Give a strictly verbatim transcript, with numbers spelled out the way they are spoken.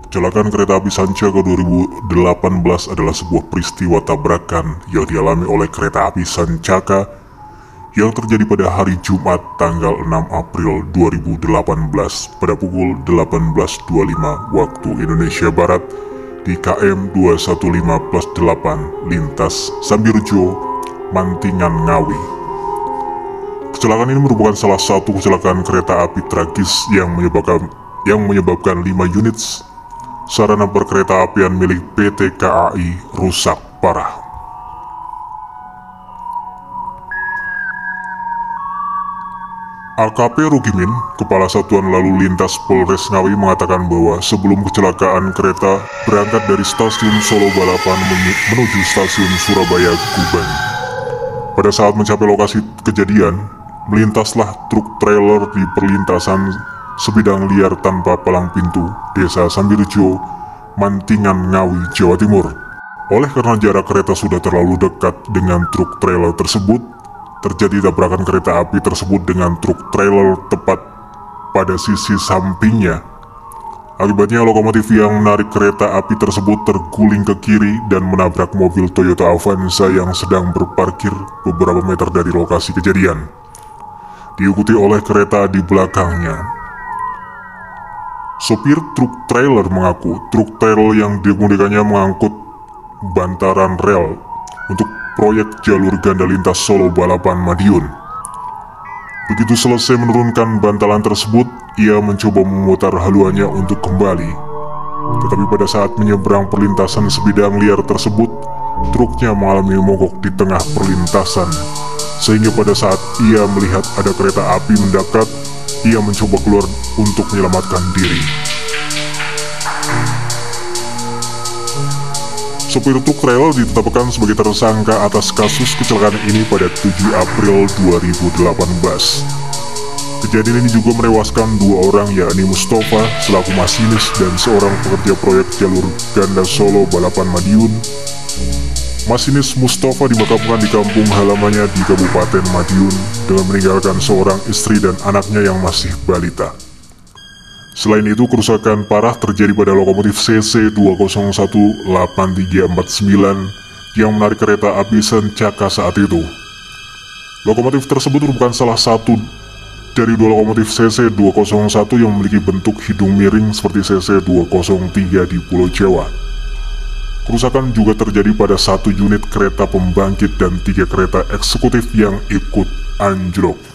Kecelakaan kereta api Sancaka dua ribu delapan belas adalah sebuah peristiwa tabrakan yang dialami oleh kereta api Sancaka yang terjadi pada hari Jumat tanggal enam April dua ribu delapan belas pada pukul delapan belas dua puluh lima waktu Indonesia Barat di K M dua satu lima plus delapan lintas Sambirjo, Mantingan, Ngawi. Kecelakaan ini merupakan salah satu kecelakaan kereta api tragis yang menyebabkan yang menyebabkan lima unit sarana perkereta apian milik P T K A I rusak parah. A K P Rukimin, Kepala Satuan Lalu Lintas Polres Ngawi mengatakan bahwa sebelum kecelakaan kereta berangkat dari stasiun Solo Balapan menuju stasiun Surabaya Guban. Pada saat mencapai lokasi kejadian, melintaslah truk trailer di perlintasan sebidang liar tanpa palang pintu, Desa Sambirjo, Mantingan, Ngawi, Jawa Timur. Oleh karena jarak kereta sudah terlalu dekat dengan truk trailer tersebut, terjadi tabrakan kereta api tersebut dengan truk trailer tepat pada sisi sampingnya. Akibatnya lokomotif yang menarik kereta api tersebut terguling ke kiri dan menabrak mobil Toyota Avanza yang sedang berparkir beberapa meter dari lokasi kejadian, diikuti oleh kereta di belakangnya. Sopir truk trailer mengaku truk trailer yang dikemudikannya mengangkut bantaran rel untuk proyek jalur ganda lintas Solo Balapan Madiun. Begitu selesai menurunkan bantalan tersebut, ia mencoba memutar haluannya untuk kembali. Tetapi pada saat menyeberang perlintasan sebidang liar tersebut, truknya mengalami mogok di tengah perlintasan. Sehingga pada saat ia melihat ada kereta api mendekat, ia mencoba keluar untuk menyelamatkan diri. Sopir truk trailer ditetapkan sebagai tersangka atas kasus kecelakaan ini pada tujuh April dua ribu delapan belas. Kejadian ini juga menewaskan dua orang, yakni Mustafa selaku masinis dan seorang pekerja proyek jalur ganda Solo Balapan Madiun. Masinis Mustafa dimakamkan di kampung halamannya di Kabupaten Madiun dengan meninggalkan seorang istri dan anaknya yang masih balita. Selain itu, kerusakan parah terjadi pada lokomotif C C dua nol satu delapan tiga empat sembilan yang menarik kereta api Sancaka saat itu. Lokomotif tersebut merupakan salah satu dari dua lokomotif C C dua nol satu yang memiliki bentuk hidung miring seperti C C dua nol tiga di Pulau Jawa. Kerusakan juga terjadi pada satu unit kereta pembangkit dan tiga kereta eksekutif yang ikut anjlok.